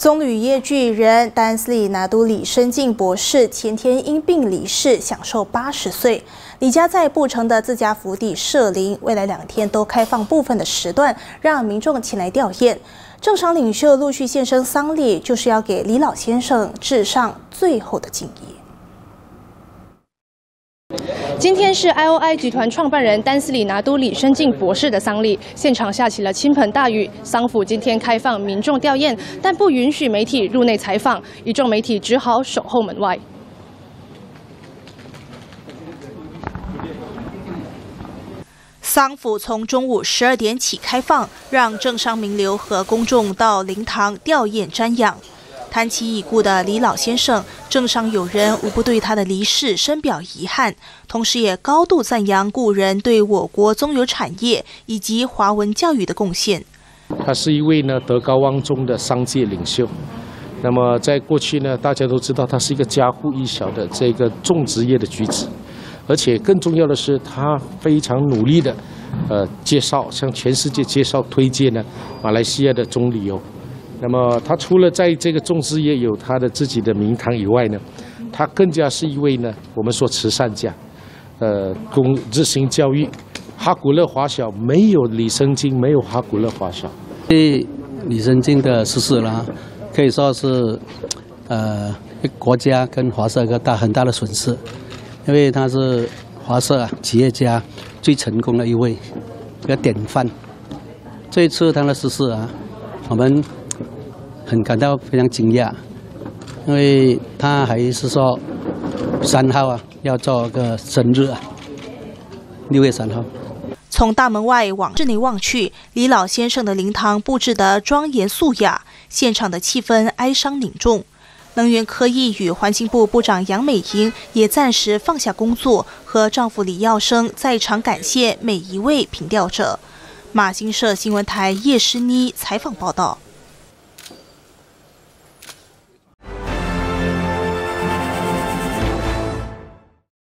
棕榈业巨人丹斯里拿督李申敬博士前天因病离世，享寿80岁。李家在布城的自家府邸设灵，未来2天都开放部分的时段，让民众前来吊唁。政商领袖陆续现身丧礼，就是要给李老先生致上最后的敬意。 今天是 IOI 集团创办人丹斯里拿督李申敬博士的丧礼，现场下起了倾盆大雨。丧府今天开放民众吊唁，但不允许媒体入内采访，一众媒体只好守候门外。 丧府从中午12点起开放，让政商名流和公众到灵堂吊唁瞻仰。 谈起已故的李老先生，政商友人无不对他的离世深表遗憾，同时也高度赞扬故人对我国棕油产业以及华文教育的贡献。 他是一位德高望重的商界领袖。那么在过去大家都知道他是一个家喻户晓的这个种植业的举子，而且更重要的是，他非常努力的介绍向全世界介绍推荐马来西亚的棕榈油。 那么，他除了在这个种植业有他的自己的名堂以外他更加是一位我们说慈善家，日行教育。哈古勒华小没有李申敬，没有哈古勒华小。 对李申敬的逝世啦，可以说是国家跟华社一个很大的损失，因为他是华社企业家最成功的一位，一个典范。这一次他的逝世我们 很感到非常惊讶，因为他还是说3号要做个生日6月3号。 从大门外往室内望去，李老先生的灵堂布置得庄严肃雅，现场的气氛哀伤凝重。能源科技与环境部部长杨美莹也暂时放下工作，和丈夫李耀生在场感谢每一位凭吊者。马新社新闻台叶诗妮采访报道。